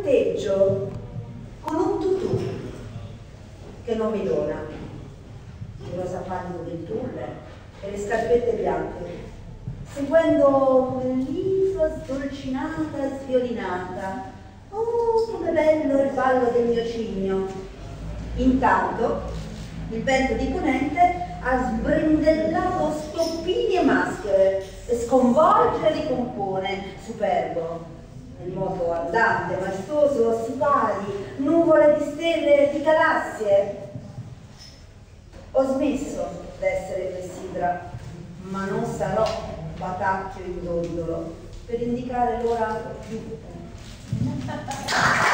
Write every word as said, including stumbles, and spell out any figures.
corteggio con un tutù che non mi dona, il rosa pallido del tulle e le scarpette bianche, seguendo un'ellifo sdolcinata e sviolinata. Oh, come bello il ballo del mio cigno! Intanto il vento di ponente ha sbrindellato stoppini e maschere e sconvolge e ricompone, superbo, nel moto andante, maestoso, sipari, nuvole di stelle e di galassie. Ho smesso d'essere clessidra, ma non sarò batacchio in dondolo per indicare l'ora giusta.